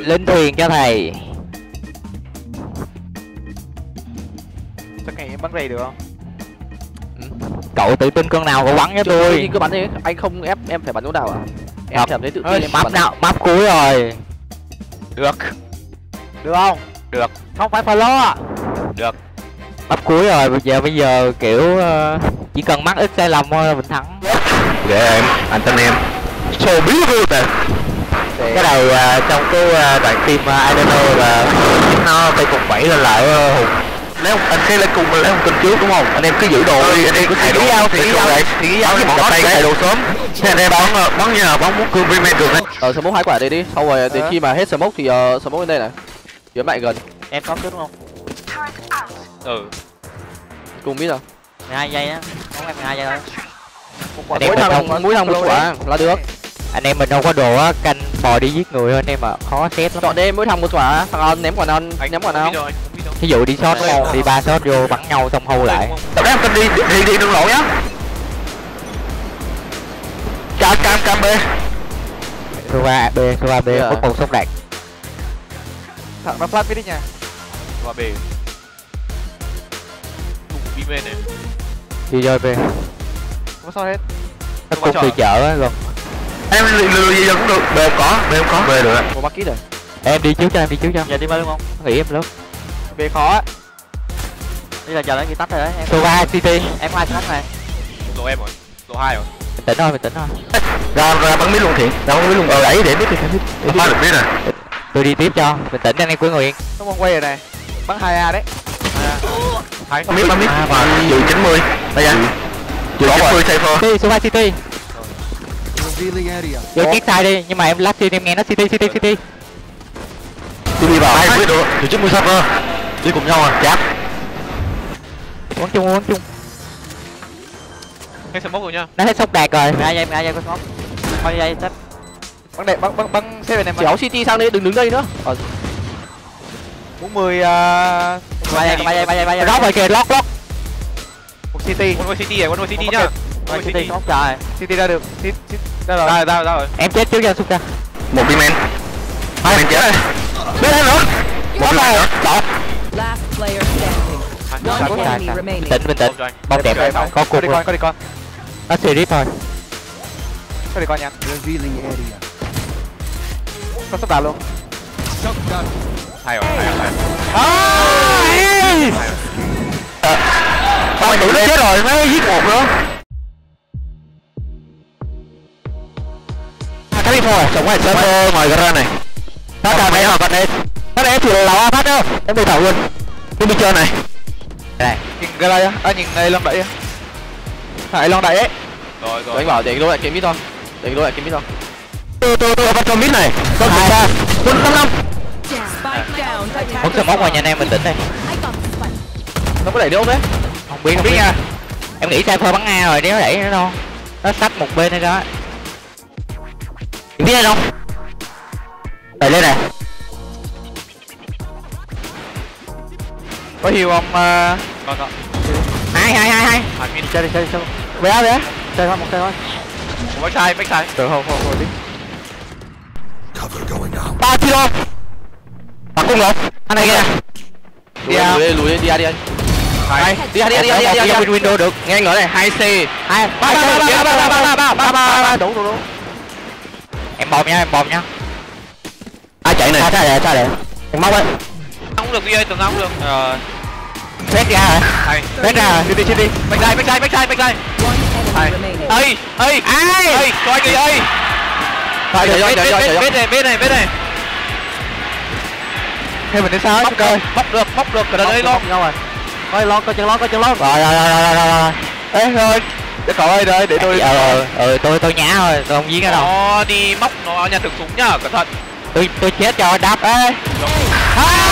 Lên thuyền cho thầy. Chắc ngày em bắn rầy được không? Cậu tự tin con nào cậu bắn cho tôi. Cứ bắn đi, anh không ép em phải bắn chỗ nào à? Em cảm thấy tự tin em map nào, map cuối rồi. Được. Được không? Được. Không phải follow à? Được. Map cuối rồi, bây giờ kiểu chỉ cần mắc ít sai lầm thôi là mình thắng. Để em, anh tin em. So beautiful nè. Cái đầu trong cái đoạn team Idol là nó phải cùng 7 lên lại Hùng. Nếu anh sẽ lên cùng lấy một tuần trước đúng không? Anh em cứ giữ đồ đi, anh em cứ thay đồ. Thì cái cái bọn tay thay đồ sớm. Thế anh em bắn như là bắn muốn cương viên được đấy. Smoke 2 quả đây đi, sau rồi đến khi mà hết smoke thì smoke lên đây này. Kiếm lại gần. Em có trước đúng không? Cùng biết rồi. 12 giây á. Không em 12 giây thôi. Mỗi thằng một quả là được. Anh em mình không có đồ á, canh bò đi giết người hơn em mà khó xét lắm. Chọn đêm mỗi thằng một quả, thằng On ném quả nào, ném quả nào. Ví dụ đi shot đúng không? Đi 3 shot vô bắn nhau xong hold lại. Tập đấy em đi đường lộ nhá. Cam B. Sova B, có một sốc đạt. Thằng nó flash đi nha. Qua B. Cùng đi bên này. Đi chơi B. Không có sao hết. Nó cũng đi chợ á rồi. Em lừa gì giờ cũng được. B không có. B được. Một bucket rồi. Em đi trước cho. Giờ đi bên đúng không? Nghĩ em lớn. B khó á. Bây giờ chờ nó ghi tắt rồi đấy. Sova City. Em ai tắt này. Lộ em rồi. Lộ 2 rồi. Bình tĩnh thôi. Ra bắn mít luôn Thiện. Ra bắn mít luôn. Đẩy để biết đi. Phá được biết này. Tôi đi tiếp cho. Bình tĩnh anh em cứ ngồi yên. Nó còn quay rồi này. Bắn 2A đấy. Bắn mít. Và dự 90. Đây nha. Dự 90 safer. Đi Sova City. Vô chiếc sai đi, nhưng mà em last team em nghe nó City. Tôi đi vào. Hai quyết được. Dự 90 safer. Đi cùng nhau à? Chát. Quấn chung. Hết smoke rồi nhá. Nó hết sốc đạt rồi. 12 giây có smoke. Bao nhiêu giây tắt. Bắn đẹp, bắn xe về này mà. Chéo City sang đây, đừng đứng đây nữa. 40 3 giây. Lót rồi kìa, lót. một City. One way city rồi, one way city nhá. One way city. Smoke trời. City ra được. Ra rồi. Ra rồi. Em chết trước cho Suka. Một viên men. Hai men chết. Biết thêm nữa. Một viên men nữa. Đó. Last player standing. One enemy remaining. Bình tĩnh. Bóng đẹp rồi, có cục rồi. Có đi con. Nó series thôi. Có đi con nha. Có sắp đà luôn. Hay rồi. Thôi tụi nó chết rồi, mới giết một nữa. Cái đi thôi, sống ngoài server ngoài gara này. Phát ra mấy hoặc đây. Phát đây thì là phát đâu. Em đi thảo luôn. Đi chơi này. Đây. Nhìn gara á, nhìn này long đẩy á. Hãy long đẩy ấy. Rồi. Anh bảo để lôi lại kiếm mít thôi. Tôi bắt cho mít này. Con 3. Quân 55. Spike down. Muốn smoke ngoài nhà em bình tĩnh đi. Nó có đẩy đâu đấy? Không biết nha. Em nghĩ Cypher bắn A rồi, nếu nó đẩy nó đâu. Nó xách một bên đây đó. Em biết không? Đẩy lên nè. Có heal không? Có. Hai. Chơi đi. Bé á. Chơi thôi, một chơi thôi. Một backside. Được không đi. 3 kilo. Bắn cung rồi. Anh này kìa. Lùi đi anh. Đi. Window được. Nghe anh nói này, 2C. 3 đúng. Em bom nha. Ai chạy này? Sao để? Em móc ấy. Không được đi ơi, tường không được. Phép ra hả? Hay. Phép ra hả? Đi. Backside. One enemy remaining. Ơi, cho anh đi ơi. Biết này. Thêm mình đến sao Móc được, cái đây luôn. Coi lon. Rồi. Ê thôi. Để cậu ơi để tôi. Tôi nhả thôi, tôi không giết nó đâu. Nó đi móc nó nhà thực súng nhá, cẩn thận. Tôi chết cho đáp. Ê.